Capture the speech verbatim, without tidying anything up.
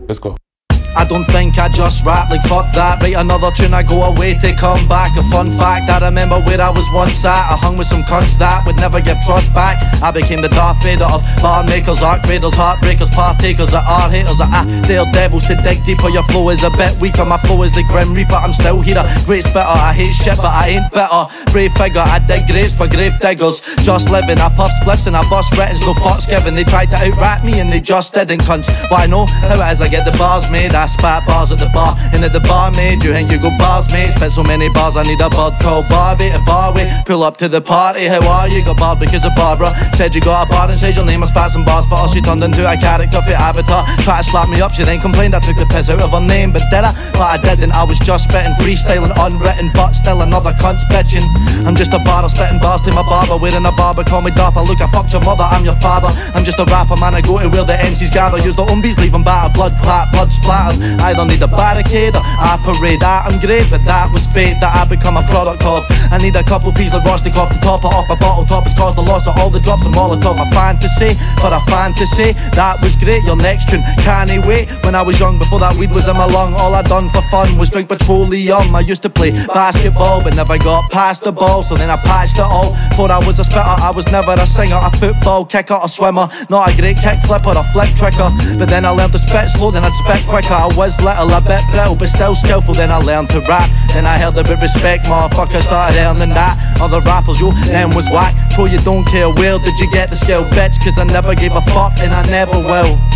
Let's go. I don't think I just rap, like fuck that. Write another tune, I go away to come back. A fun fact, I remember where I was once at. I hung with some cunts that would never give trust back. I became the Darth Vader of bar makers, arc raiders, heartbreakers, partakers that are haters. That I dare devils to dig deeper. Your flow is a bit weaker, my flow is the Grim Reaper. I'm still here, a great spitter. I hate shit but I ain't bitter. Brave figure, I dig graves for grave diggers. Just living, I puff spliffs and I bust writtens, no fucks given. They tried to out-rap me and they just didn't, cunts. But I know how it is, I get the bars made. I spat bars at the bar, and at the barmaid, you think you go bars, mate. Spit so many bars, I need a bird called Barbie to barway. Pull up to the party, how are you? Got barred because of Barbara. Said you got a bar and said your name. I spat some bars for her, she turned into a character for Avatar. Tried to slap me up, she then complained I took the piss out of her name. But did I? But I didn't, I was just spitting, freestyling, unwritten, but still another cunt's bitching. I'm just a barber, spitting bars to my barber, wearing a barber, call me Darth. I look, I fucked your mother, I'm your father. I'm just a rapper, man, I go to where the M Cs gather. Use the umbies, leave them battered, blood clot, blood splattered. I don't need a barricade or I parade. I am great, but that was fate that I become a product of. I need a couple pieces of rustic off to top it off. My bottle top has caused the loss of all the drops of Molotov. A fantasy for a fantasy, that was great. Your next tune, can't wait. When I was young, before that weed was in my lung, all I done for fun was drink petroleum. I used to play basketball, but never got past the ball, so then I patched it all. Thought I was a spitter, I was never a singer, a football kicker, a swimmer, not a great kick flipper, a flick tricker. But then I learned to spit slow, then I'd spit quicker. I was little, a bit brittle, but still skillful. Then I learned to rap, then I heard a bit respect, motherfucker, started earning that. Other rappers, yo, them was whack. So you don't care, where did you get the skill, bitch? Cause I never gave a fuck and I never will.